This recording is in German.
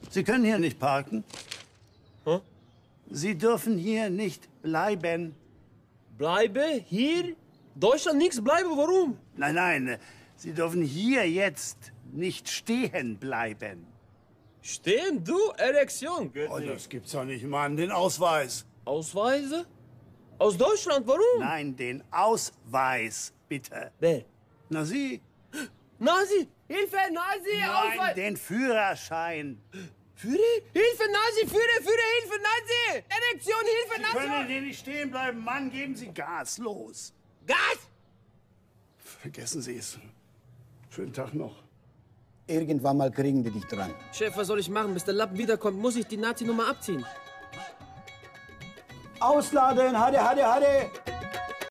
Sie können hier nicht parken. Hä? Sie dürfen hier nicht bleiben. Bleibe hier? Deutschland nichts bleiben, warum? Nein, nein, Sie dürfen hier jetzt nicht stehen bleiben. Stehen, du? Erektion. Oh, das gibt's doch nicht, Mann. Den Ausweis. Ausweise? Aus Deutschland, warum? Nein, den Ausweis, bitte. Wer? Na, Sie? Nazi! Hilfe, Nazi! Nein, Ausweis! den Führerschein. Führer? Hilfe, Nazi! Führer, Hilfe, Nazi! Erektion, Hilfe, Sie Nazi! können hier nicht stehen bleiben. Mann, geben Sie Gas. Los. Gas! Vergessen Sie es. Schönen Tag noch. Irgendwann mal kriegen die dich dran. Chef, was soll ich machen? Bis der Lappen wiederkommt, muss ich die Nazi-Nummer abziehen. Ausladen, Hade, Hade, Hade!